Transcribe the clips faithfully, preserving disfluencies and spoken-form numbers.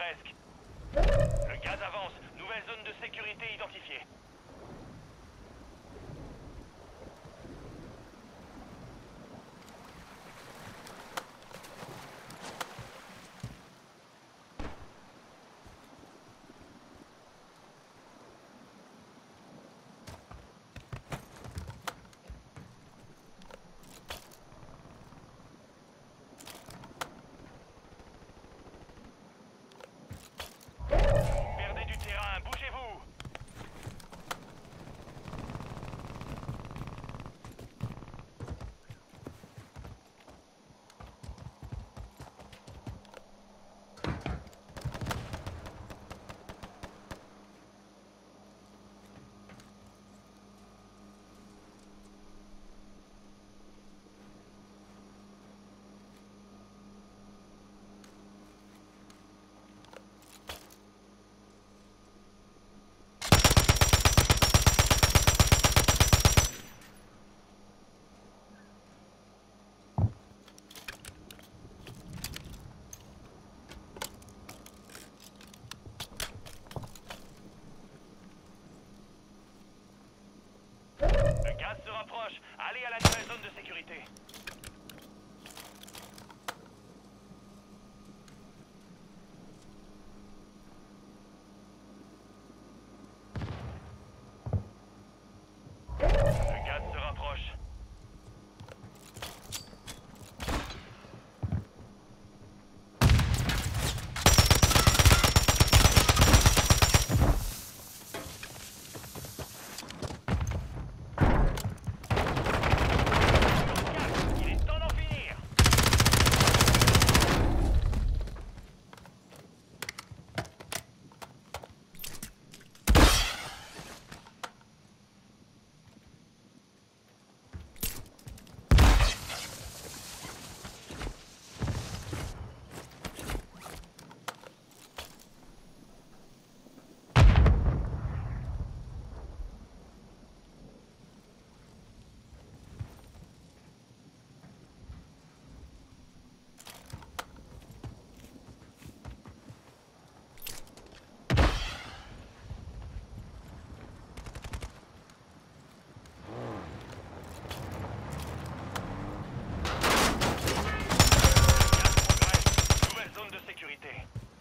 presque. Le gaz avance. Nouvelle zone de sécurité identifiée. Perdez du terrain, bougez-vous! Le gaz se rapproche. Allez à la nouvelle zone de sécurité. Le gaz se rapproche. Il est temps d'en finir. Nouvelle zone de sécurité.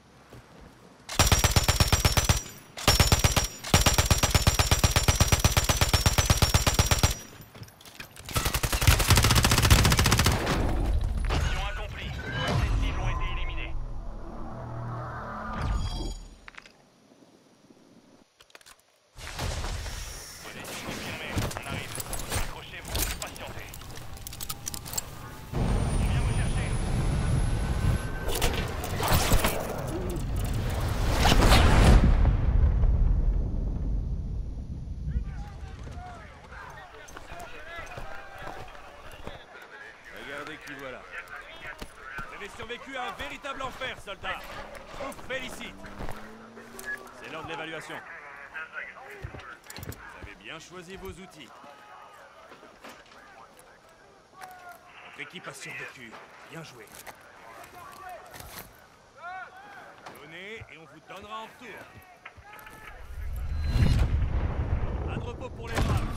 Mission accomplie. Les cibles ont été éliminés. Position confirmée. On arrive. Accrochez-vous, patientez. On vient vous chercher. Regardez qui voilà. Vous avez survécu à un véritable enfer, soldat. Je vous félicite. C'est l'heure de l'évaluation. Vous avez bien choisi vos outils. Votre équipe a survécu. Bien joué. Donnez et on vous donnera en retour. Un repos pour les braves.